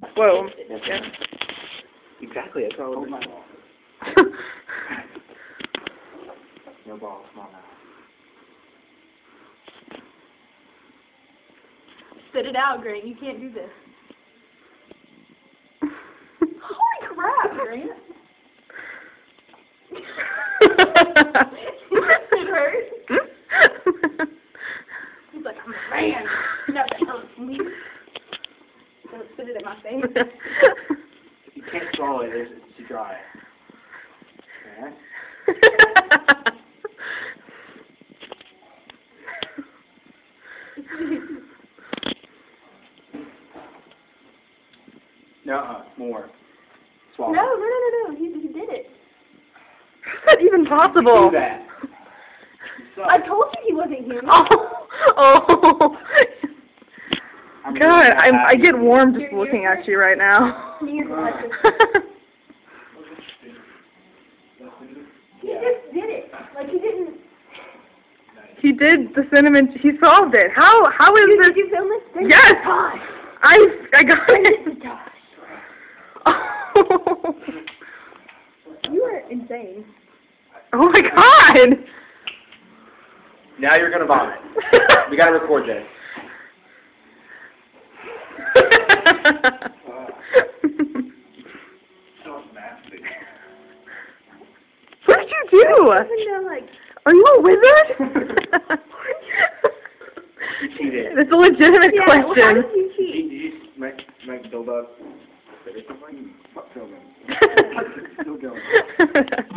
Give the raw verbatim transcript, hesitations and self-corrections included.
Whoa. Yeah. Exactly, that's all. Hold my ball. No ball, come on now. Spit it out, Grant. You can't do this. Holy crap, Grant. It hurt. He's like, I'm a man. No, that hurts me. Don't spit it in my face. If you can't swallow it, it's too dry. Okay. No, more. Swallow. No, no, no, no, no. He, he did it. How's that even possible? Do that. I told you he wasn't human. Oh, oh. I'm God, really I'm, I happy. get warm just You're- looking you're- at you right now. You're like He Yeah. just did it. Like he didn't. He did the cinnamon. He solved it. How? How is Did, this? did you film this? Send Yes. it to Tosh. I I got Send it. it to Tosh. Oh. You are insane. Oh my God. Now you're gonna vomit. We gotta record this. What did you do? Even though, like, Are you a wizard? Cheated. It's a legitimate yeah, well, how question. did you Did cheat? you make, make build up? Stop filming. Still going.